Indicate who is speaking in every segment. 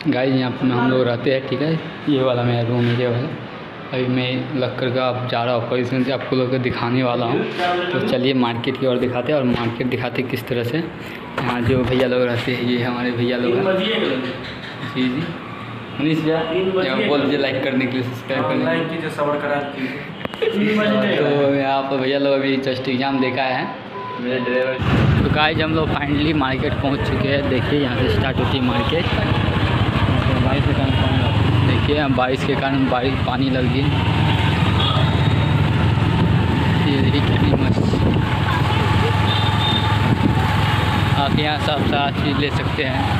Speaker 1: Guys यहाँ पे हम लोग रहते हैं, ठीक है। ये वाला मेरा रूम है, ये वाला। अभी मैं लक्कर का अब जा रहा हूँ पोजिशन से, आपको लोग को दिखाने वाला हूँ। तो चलिए मार्केट की ओर दिखाते हैं, और मार्केट दिखाते किस तरह से। यहाँ जो भैया लोग रहते हैं, ये हमारे भैया लोग हैं। जी जी मनीष भैया बोल दीजिए लाइक करने के लिए, सब्सक्राइब करने के लिए, सबर करा। तो यहाँ पर भैया लोग अभी जस्ट एग्ज़ाम देखा है मेरे ड्राइवर। तो गाइस हम लोग फाइनली मार्केट पहुँच चुके हैं। देखिए यहाँ से स्टार्ट होती है मार्केट। बारिश के कारण देखिए, बारिश के कारण पानी लग गई। ये देखिए कितनी मस्त, आप यहाँ सब सारा चीज़ ले सकते हैं।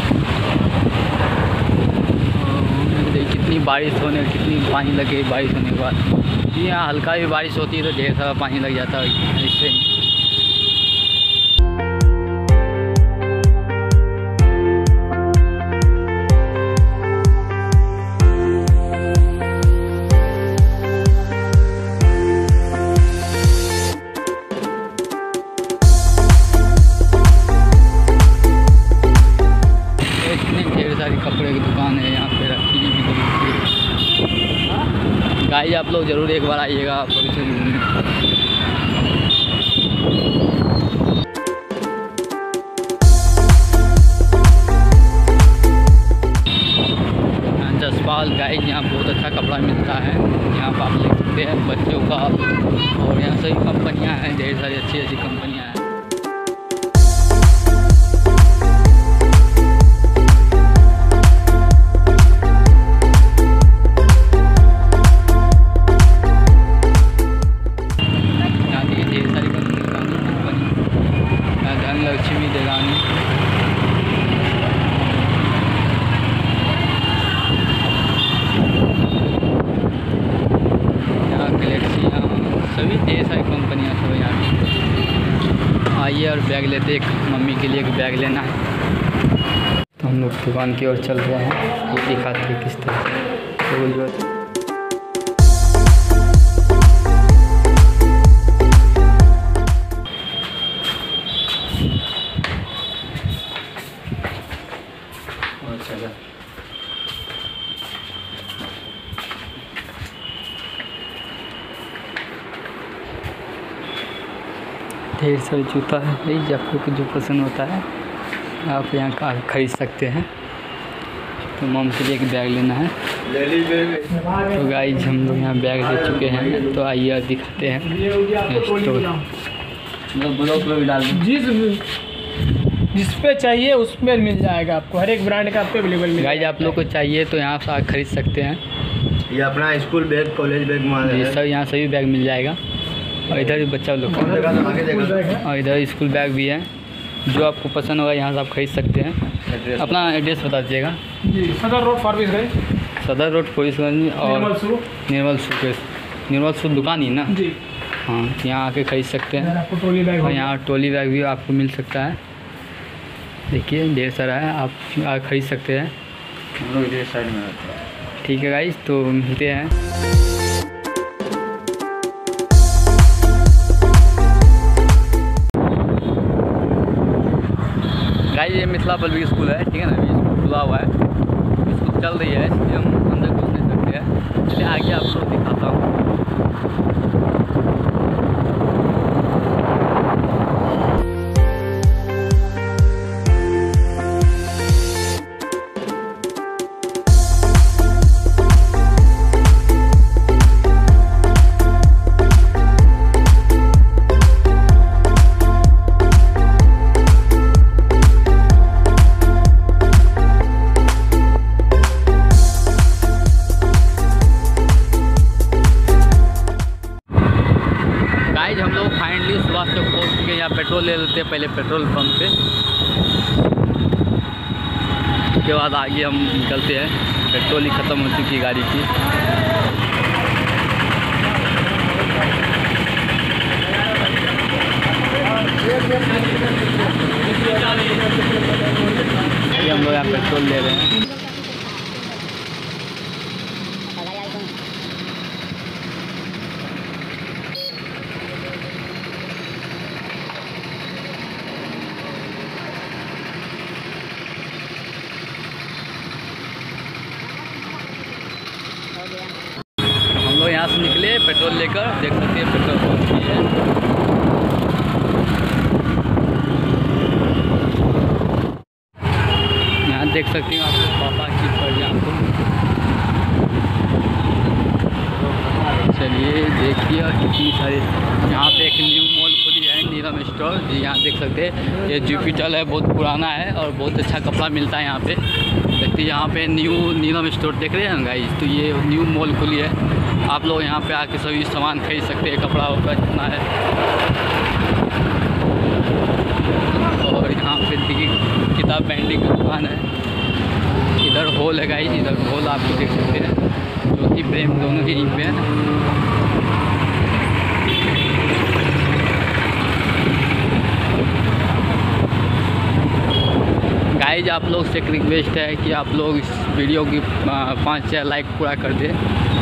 Speaker 1: देखिए कितनी बारिश होने, कितनी पानी लगे बारिश होने के बाद। यहाँ हल्का भी बारिश होती है तो ढेर सारा पानी लग जाता है इससे ही। कपड़े की दुकान है यहाँ पे रखी हुई। गाइस आप लोग ज़रूर एक बार आइएगा पोजिशन घूमने। जसपाल गाइस यहाँ बहुत अच्छा कपड़ा मिलता है, यहाँ पर आप देख सकते हैं बच्चों का। और यहाँ सभी कंपनियाँ हैं, ढेर सारी अच्छी अच्छी कंपनियाँ हैं। लक्ष्मी देगानी, यहाँ गैलेक्सी, यहाँ सभी ढेर सारी कंपनियाँ सब यहाँ। आइए और बैग लेते, एक मम्मी के लिए एक बैग लेना है। तो हम लोग दुकान की ओर चल रहे हैं, ये दिखाते हैं किस तरह से। ढेर सारे जूता है, यही आपको जो पसंद होता है आप यहाँ का खरीद सकते हैं। तो मॉम के लिए एक बैग लेना है। तो गाइस हम लोग यहाँ बैग ले चुके हैं, तो आइए दिखाते हैं।
Speaker 2: जिस पे चाहिए उसमें मिल जाएगा आपको, हर एक ब्रांड का आपको अवेलेबल मिलेगा।
Speaker 1: गाइस आप लोग को चाहिए तो यहाँ से खरीद सकते हैं।
Speaker 3: ये अपना स्कूल बैग, कॉलेज बैग माल है,
Speaker 1: सब यहाँ सभी बैग मिल जाएगा। और इधर भी बच्चा लोग, और इधर स्कूल बैग भी है। जो आपको पसंद होगा यहाँ से आप खरीद सकते हैं। अपना एड्रेस बता दीजिएगा।
Speaker 2: जी, सदर रोड फारबिसगंज,
Speaker 1: सदर रोड फारबिसगंज, और निर्मल सूद दुकान ही ना
Speaker 2: जी।
Speaker 1: हाँ, यहाँ आके खरीद सकते हैं।
Speaker 2: आपको ट्रॉली बैग,
Speaker 1: और यहाँ ट्रॉली बैग भी आपको मिल सकता है। देखिए ढेर सारा है, आप आके खरीद सकते हैं।
Speaker 3: हम लोग इधर साइड में रहते हैं।
Speaker 1: ठीक है गाइस, तो मिलते हैं। गाइस ये मिथिला पब्लिक स्कूल है, ठीक है ना। अभी स्कूल खुला हुआ है, स्कूल चल रही है, इसलिए हम अंदर घुस नहीं सकते हैं। चलिए आगे आपको दिखाता हूँ। हम लोग फाइनली सुभाष चौक पहुँच चुके हैं। यहाँ पेट्रोल ले लेते हैं पहले पेट्रोल पंप पे, उसके बाद आगे हम निकलते हैं। पेट्रोल ही ख़त्म हो चुकी है गाड़ी की। हम लोग यहाँ पेट्रोल ले रहे हैं। थे पेट्रोल लेकर, देख सकते हैं पेट्रोल पंप भी है। यहाँ देख सकते हैं आपको पापा की बढ़िया को। चलिए देखिए कितनी सारी, यहाँ पे एक न्यू मॉल खुली है नीलम स्टोर जी। यहाँ देख सकते हैं ये जुपिटर है, बहुत पुराना है और बहुत अच्छा कपड़ा मिलता है यहाँ पे। देखते हैं यहाँ पे न्यू नीलम स्टोर देख रहे हैं गाइस, तो ये न्यू मॉल खुली है। आप लोग यहाँ पे आके सभी सामान खरीद सकते हैं, कपड़ा वपड़ा जितना है। और यहाँ पे देखिए किताब बाइंडिंग की दुकान है। इधर हॉल है गाइस, इधर हॉल आपको देख सकते हैं, ज्योति प्रेम दोनों ही यहीं पे है। गाइज आप लोग से एक रिक्वेस्ट है कि आप लोग इस वीडियो की 5-6 लाइक पूरा कर दें।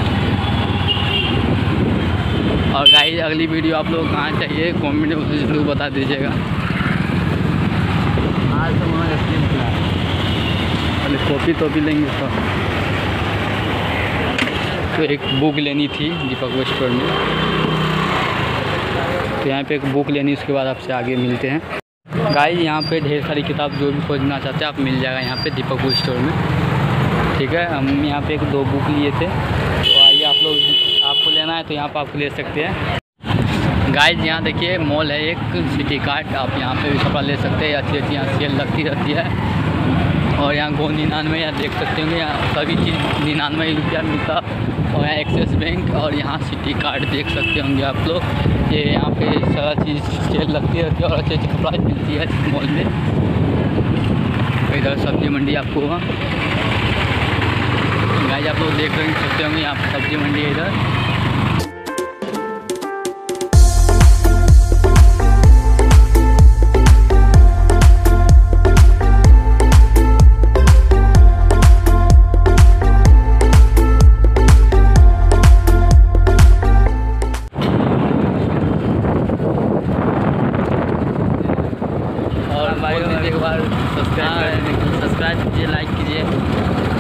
Speaker 1: और गाइज अगली वीडियो आप लोग कहाँ चाहिए कमेंट में जरूर बता दीजिएगा। आज तो वहाँ कॉपी तो भी लेंगे तो एक बुक लेनी थी दीपक बुक स्टोर में, तो यहाँ पे एक बुक लेनी, उसके बाद आपसे आगे मिलते हैं। गाइस यहाँ पे ढेर सारी किताब जो भी खोजना चाहते हैं आप मिल जाएगा यहाँ पे दीपक बुक स्टोर में, ठीक है। हम यहाँ पे 1-2 बुक लिए थे, तो आइए आप लोग, आपको लेना है तो यहाँ पर आप ले सकते हैं। गाइस यहाँ देखिए मॉल है एक सिटी कार्ट, आप यहाँ पे भी कपड़ा ले सकते हैं, अच्छी अच्छी यहाँ सेल लगती रहती है। और यहाँ गो 99 यहाँ देख सकते होंगे, यहाँ सभी चीज़ 99 रुपया मिलता। और यहाँ एक्सिस बैंक और यहाँ सिटी कार्ड देख सकते होंगे आप लोग। ये यहाँ पे सारा चीज़ सेल लगती रहती है और अच्छी अच्छी कपड़ा मिलती है इस मॉल में। इधर सब्जी मंडी आपको वहाँ गाइस आप लोग देख सकते होंगे, यहाँ पर सब्जी मंडी है इधर। एक बार सब्सक्राइब कीजिए, लाइक कीजिए।